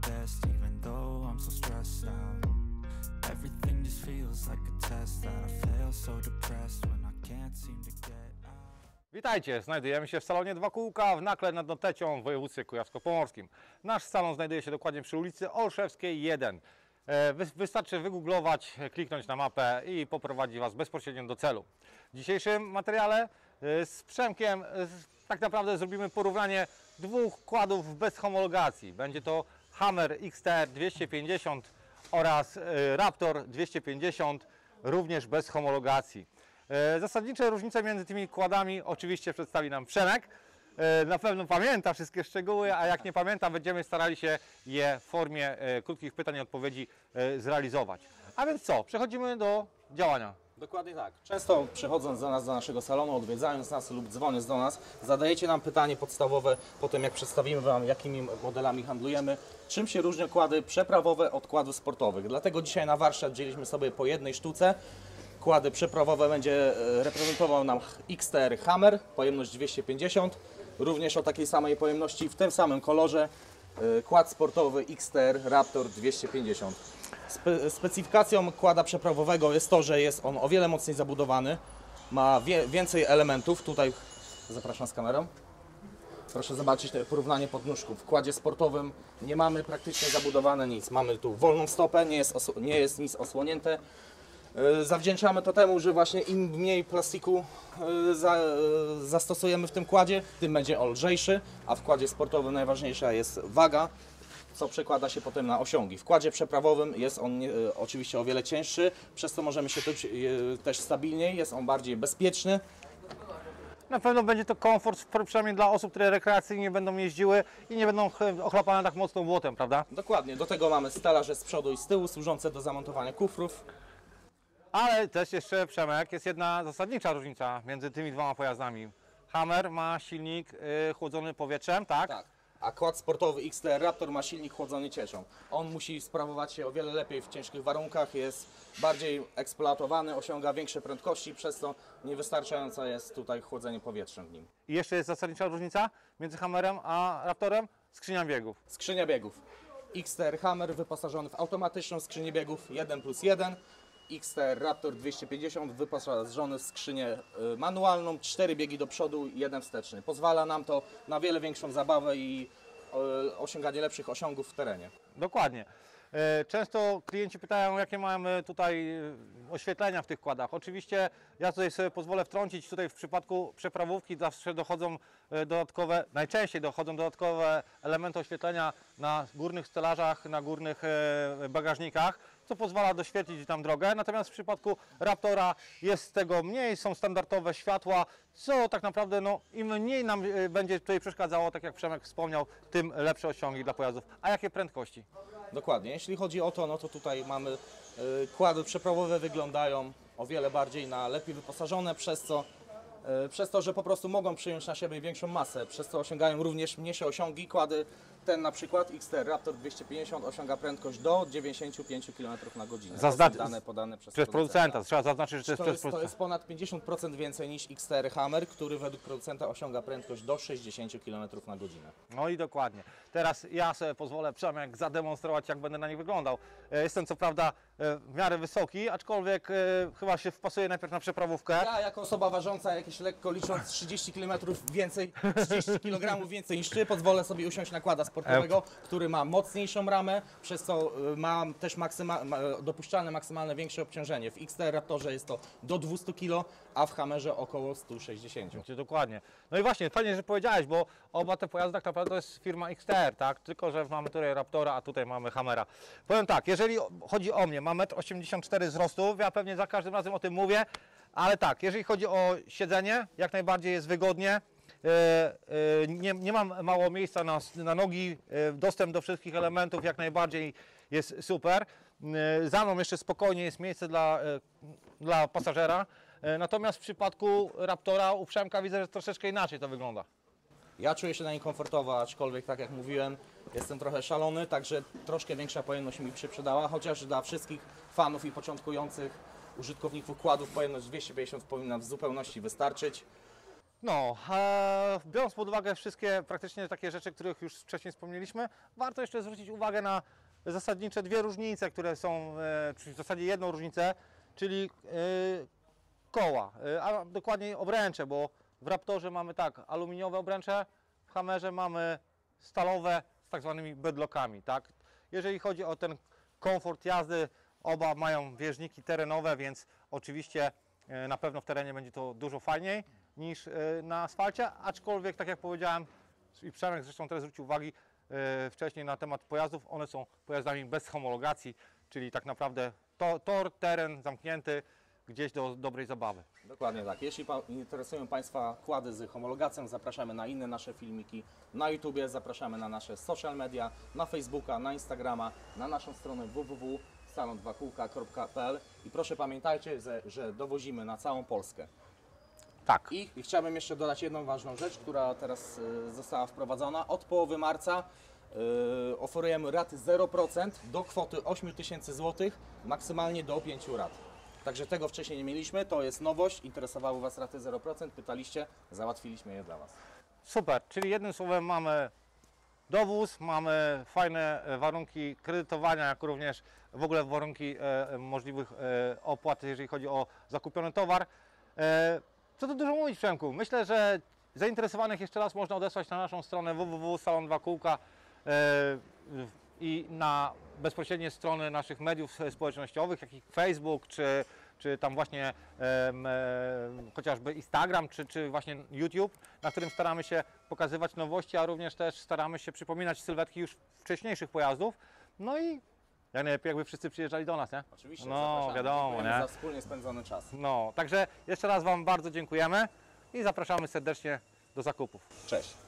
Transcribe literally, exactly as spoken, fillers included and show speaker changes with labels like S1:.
S1: best even though I'm so stressed out. Everything just feels like a test that I fail, so depressed when I can't seem to get out.
S2: Witajcie, znajdujemy się w salonie Dwa Kółka w Nakle nad Notecią w województwie kujawsko-pomorskim. Nasz salon znajduje się dokładnie przy ulicy Olszewskiej jeden. Wystarczy wygooglować, kliknąć na mapę i poprowadzi Was bezpośrednio do celu. W dzisiejszym materiale z Przemkiem tak naprawdę zrobimy porównanie dwóch kładów bez homologacji. Będzie to Hammer X T R dwieście pięćdziesiąt oraz Raptor dwieście pięćdziesiąt, również bez homologacji. Zasadnicze różnice między tymi kładami oczywiście przedstawi nam Przemek. Na pewno pamięta wszystkie szczegóły, a jak nie pamięta, będziemy starali się je w formie krótkich pytań i odpowiedzi zrealizować. A więc co? Przechodzimy do działania.
S3: Dokładnie tak. Często przychodząc do nas, do naszego salonu, odwiedzając nas lub dzwoniąc do nas, zadajecie nam pytanie podstawowe po tym, jak przedstawimy Wam, jakimi modelami handlujemy, czym się różnią kłady przeprawowe od kładów sportowych. Dlatego dzisiaj na warsztat wzięliśmy sobie po jednej sztuce. Kłady przeprawowe będzie reprezentował nam X T R Hammer, pojemność dwieście pięćdziesiąt, również o takiej samej pojemności w tym samym kolorze kład sportowy X T R Raptor dwieście pięćdziesiąt. Spe specyfikacją kłada przeprawowego jest to, że jest on o wiele mocniej zabudowany, ma wie więcej elementów. Tutaj zapraszam z kamerą. Proszę zobaczyć te porównanie podnóżków. W kładzie sportowym nie mamy praktycznie zabudowane nic. Mamy tu wolną stopę, nie jest, nie jest nic osłonięte. Zawdzięczamy to temu, że właśnie im mniej plastiku za, zastosujemy w tym kładzie, tym będzie on lżejszy, a w kładzie sportowym najważniejsza jest waga, co przekłada się potem na osiągi. W kładzie przeprawowym jest on nie, oczywiście o wiele cięższy, przez co możemy się czuć też stabilniej, jest on bardziej bezpieczny.
S2: Na pewno będzie to komfort, przynajmniej dla osób, które rekreacyjnie będą jeździły i nie będą ochlapane tak mocno błotem, prawda?
S3: Dokładnie, do tego mamy stelaże z przodu i z tyłu, służące do zamontowania kufrów.
S2: Ale też jeszcze, Przemek, jest jedna zasadnicza różnica między tymi dwoma pojazdami. Hammer ma silnik y, chłodzony powietrzem, tak?
S3: Tak. A kład sportowy X T R Raptor ma silnik chłodzony cieczą. On musi sprawować się o wiele lepiej w ciężkich warunkach, jest bardziej eksploatowany, osiąga większe prędkości, przez co niewystarczające jest tutaj chłodzenie powietrzem w nim.
S2: I jeszcze jest zasadnicza różnica między Hammerem a Raptorem? Skrzynia biegów.
S3: Skrzynia biegów. X T R Hammer wyposażony w automatyczną skrzynię biegów jeden plus jeden. X T R Raptor dwieście pięćdziesiąt wyposażony w skrzynię manualną, cztery biegi do przodu i jeden wsteczny. Pozwala nam to na wiele większą zabawę i osiąganie lepszych osiągów w terenie.
S2: Dokładnie. Często klienci pytają, jakie mamy tutaj oświetlenia w tych kładach. Oczywiście ja tutaj sobie pozwolę wtrącić, tutaj w przypadku przeprawówki zawsze dochodzą dodatkowe, najczęściej dochodzą dodatkowe elementy oświetlenia na górnych stelażach, na górnych bagażnikach, co pozwala doświetlić tam drogę. Natomiast w przypadku Raptora jest tego mniej, są standardowe światła, co tak naprawdę no, im mniej nam będzie tutaj przeszkadzało, tak jak Przemek wspomniał, tym lepsze osiągi dla pojazdów. A jakie prędkości?
S3: Dokładnie. Jeśli chodzi o to, no to tutaj mamy y, kłady przeprawowe wyglądają o wiele bardziej na lepiej wyposażone, przez co, y, przez to, że po prostu mogą przyjąć na siebie większą masę, przez co osiągają również mniejsze osiągi. Kłady ten na przykład X T R Raptor dwieście pięćdziesiąt osiąga prędkość do dziewięćdziesięciu pięciu kilometrów na godzinę.
S2: Zaznacz...
S3: dane podane przez,
S2: przez producenta. Trzeba zaznaczyć, że to jest,
S3: to
S2: przez
S3: jest, to
S2: producenta.
S3: jest ponad pięćdziesiąt procent więcej niż X T R Hammer, który według producenta osiąga prędkość do sześćdziesięciu kilometrów na godzinę.
S2: No i dokładnie. Teraz ja sobie pozwolę, Przemek, zademonstrować, jak będę na nich wyglądał. Jestem co prawda w miarę wysoki, aczkolwiek chyba się wpasuję najpierw na przeprawówkę.
S3: Ja jako osoba ważąca jakieś lekko licząc trzydzieści kilometrów więcej, trzydzieści kilogramów więcej niż Ty, pozwolę sobie usiąść na kłada sportowego, który ma mocniejszą ramę, przez co ma też maksyma, ma dopuszczalne maksymalne większe obciążenie. W X T R Raptorze jest to do dwustu kilogramów, a w Hammerze około stu sześćdziesięciu.
S2: Dokładnie. No i właśnie, fajnie, że powiedziałeś, bo oba te pojazdy tak naprawdę to jest firma X T R, tak? Tylko że mamy tutaj Raptora, a tutaj mamy Hammera. Powiem tak, jeżeli chodzi o mnie, mam metr osiemdziesiąt cztery wzrostu, ja pewnie za każdym razem o tym mówię, ale tak, jeżeli chodzi o siedzenie, jak najbardziej jest wygodnie. Nie, nie mam mało miejsca na, na nogi, dostęp do wszystkich elementów jak najbardziej jest super. Za mną jeszcze spokojnie jest miejsce dla, dla pasażera, natomiast w przypadku Raptora u Przemka widzę, że troszeczkę inaczej to wygląda.
S3: Ja czuję się na nim komfortowo, aczkolwiek tak jak mówiłem, jestem trochę szalony, także troszkę większa pojemność mi się przydała, chociaż dla wszystkich fanów i początkujących użytkowników kładów pojemność dwieście pięćdziesiąt powinna w zupełności wystarczyć.
S2: No, e, biorąc pod uwagę wszystkie praktycznie takie rzeczy, których już wcześniej wspomnieliśmy, warto jeszcze zwrócić uwagę na zasadnicze dwie różnice, które są, e, czyli w zasadzie jedną różnicę, czyli e, koła, e, a dokładniej obręcze, bo w Raptorze mamy tak, aluminiowe obręcze, w Hammerze mamy stalowe z tak zwanymi bedlockami, tak? Jeżeli chodzi o ten komfort jazdy, oba mają wieżniki terenowe, więc oczywiście e, na pewno w terenie będzie to dużo fajniej niż na asfalcie, aczkolwiek tak jak powiedziałem i Przemek zresztą też zwrócił uwagi e, wcześniej na temat pojazdów, one są pojazdami bez homologacji, czyli tak naprawdę to, tor, teren zamknięty gdzieś do dobrej zabawy.
S3: Dokładnie tak. Jeśli pa interesują Państwa kłady z homologacją, zapraszamy na inne nasze filmiki na YouTubie, zapraszamy na nasze social media, na Facebooka, na Instagrama, na naszą stronę w w w kropka salon dwa kółka kropka p l i proszę pamiętajcie, że, że dowozimy na całą Polskę.
S2: Tak.
S3: I, I chciałbym jeszcze dodać jedną ważną rzecz, która teraz y, została wprowadzona. Od połowy marca y, oferujemy raty zero procent do kwoty osiem tysięcy złotych, maksymalnie do pięciu rat. Także tego wcześniej nie mieliśmy, to jest nowość. Interesowały Was raty zero procent, pytaliście, załatwiliśmy je dla Was.
S2: Super, czyli jednym słowem mamy dowóz, mamy fajne warunki kredytowania, jak również w ogóle warunki e, możliwych e, opłat, jeżeli chodzi o zakupiony towar. E, Co tu dużo mówić, Przemku? Myślę, że zainteresowanych jeszcze raz można odesłać na naszą stronę w w w kropka salon dwa kółka e, i na bezpośrednie strony naszych mediów społecznościowych, jak i Facebook, czy, czy tam właśnie e, e, chociażby Instagram, czy, czy właśnie YouTube, na którym staramy się pokazywać nowości, a również też staramy się przypominać sylwetki już wcześniejszych pojazdów. No i jak najlepiej, jakby wszyscy przyjeżdżali do nas, nie?
S3: Oczywiście,
S2: No,
S3: zapraszamy.
S2: wiadomo,
S3: Dziękujemy
S2: nie?
S3: za wspólnie spędzony czas.
S2: No, także jeszcze raz Wam bardzo dziękujemy i zapraszamy serdecznie do zakupów.
S3: Cześć.